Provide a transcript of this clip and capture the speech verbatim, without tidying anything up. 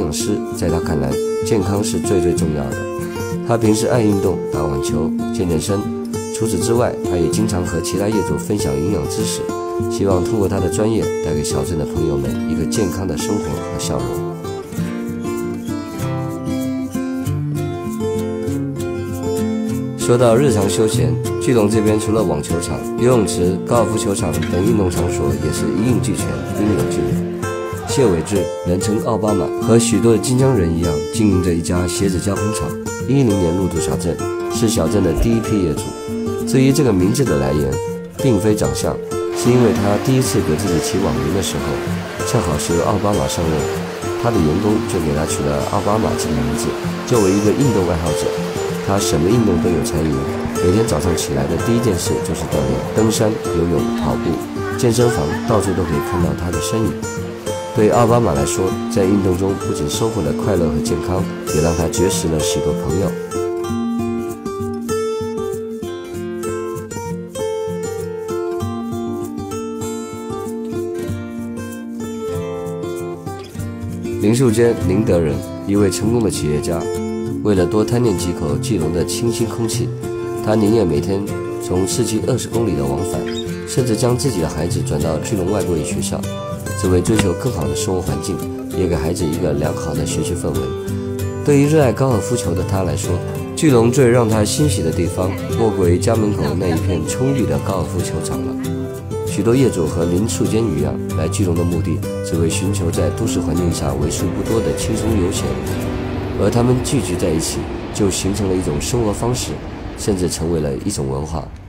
养师，在他看来，健康是最最重要的。他平时爱运动，打网球，健健身。除此之外，他也经常和其他业主分享营养知识，希望通过他的专业，带给小镇的朋友们一个健康的生活和笑容。说到日常休闲，聚龙这边除了网球场、游泳池、高尔夫球场等运动场所，也是一应俱全，应有尽有。谢伟志，人称奥巴马，和许多的晋江人一样，经营着一家鞋子加工厂。一零年入驻小镇，是小镇的第一批业主。至于这个名字的来源，并非长相，是因为他第一次给自己起网名的时候，恰好是由奥巴马上任，他的员工就给他取了奥巴马这个名字。作为一个运动爱好者，他什么运动都有参与，每天早上起来的第一件事就是锻炼，登山、游泳、跑步，健身房到处都可以看到他的身影。对奥巴马来说，在运动中不仅收获了快乐和健康，也让他结识了许多朋友。林树坚，宁德人，一位成功的企业家。为了多贪念几口聚龙的清新空气，他宁愿每天从市区二十公里的往返，甚至将自己的孩子转到聚龙外国语学校，只为追求更好的生活环境，也给孩子一个良好的学习氛围。对于热爱高尔夫球的他来说，聚龙最让他欣喜的地方，莫过于家门口那一片葱郁的高尔夫球场了。许多业主和林树坚一样，来聚龙的目的只为寻求在都市环境下为数不多的轻松悠闲，而他们聚集在一起，就形成了一种生活方式，甚至成为了一种文化。